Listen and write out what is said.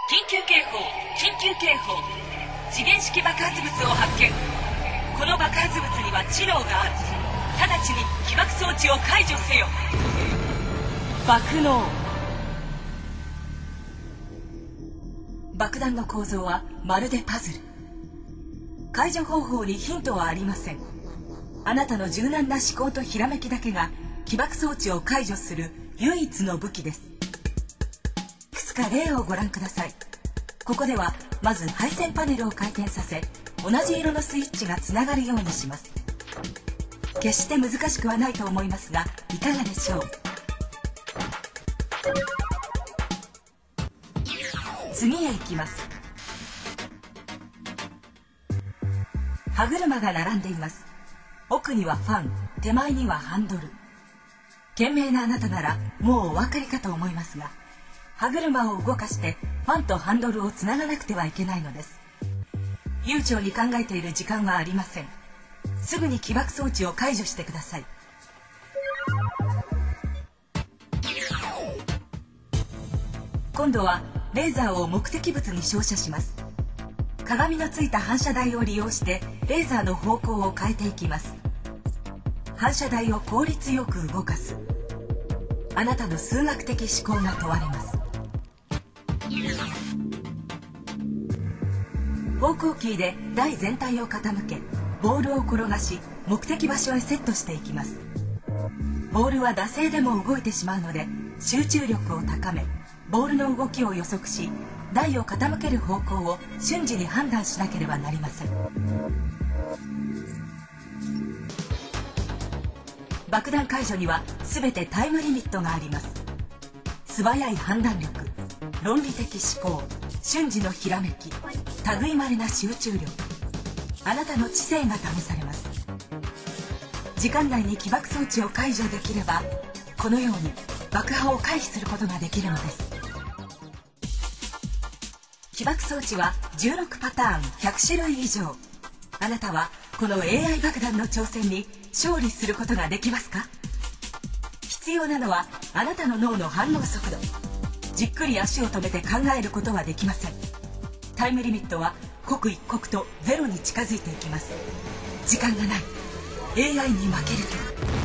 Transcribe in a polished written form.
緊急警報、緊急警報。時限式爆発物を発見。この爆発物には知能がある。直ちに起爆装置を解除せよ。爆能。爆弾の構造はまるでパズル。解除方法にヒントはありません。あなたの柔軟な思考とひらめきだけが起爆装置を解除する唯一の武器です。いくつか例をご覧ください。ここではまず配線パネルを回転させ、同じ色のスイッチがつながるようにします。決して難しくはないと思いますが、いかがでしょう。次へ行きます。歯車が並んでいます。奥にはファン、手前にはハンドル。賢明なあなたならもうお分かりかと思いますが、歯車を動かしてファンとハンドルをつながなくてはいけないのです。悠長に考えている時間はありません。すぐに起爆装置を解除してください。今度はレーザーを目的物に照射します。鏡のついた反射台を利用してレーザーの方向を変えていきます。反射台を効率よく動かす。あなたの数学的思考が問われます。方向キーで台全体を傾け、ボールを転がし目的場所へセットしていきます。ボールは惰性でも動いてしまうので、集中力を高め、ボールの動きを予測し、台を傾ける方向を瞬時に判断しなければなりません。爆弾解除には全てタイムリミットがあります。素早い判断力、論理的思考、瞬時のひらめき、類いまれな集中力、あなたの知性が試されます。時間内に起爆装置を解除できれば、このように爆破を回避することができるのです。起爆装置は16パターン100種類以上。あなたはこの AI 爆弾の挑戦に勝利することができますか？必要なのはあなたの脳の反応速度。じっくり足を止めて考えることはできません。タイムリミットは刻一刻とゼロに近づいていきます。時間がない。AI に負けると